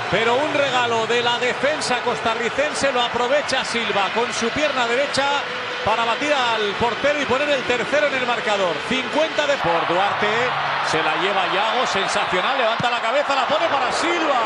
Pero un regalo de la defensa costarricense lo aprovecha Silva con su pierna derecha para batir al portero y poner el tercero en el marcador. 50 de por Duarte, se la lleva Yago, sensacional, levanta la cabeza, la pone para Silva.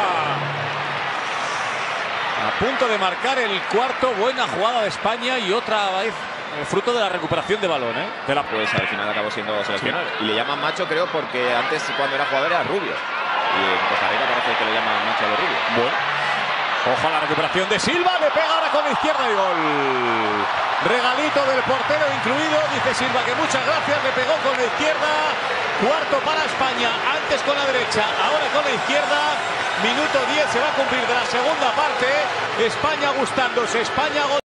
A punto de marcar el cuarto, buena jugada de España y otra vez fruto de la recuperación de balón, Pues al final acabó siendo seleccionado. Sí. Y le llaman macho, creo, porque antes cuando era jugador era rubio. Y en Costa Rica parece que le llaman macho a los rubios. Bueno. Ojo a la recuperación de Silva, le pega ahora con la izquierda y gol. Regalito del portero incluido, dice Silva que muchas gracias, le pegó con la izquierda. Cuarto para España, antes con la derecha, ahora con la izquierda. Minuto 10 se va a cumplir de la segunda parte. España gustándose, España gol.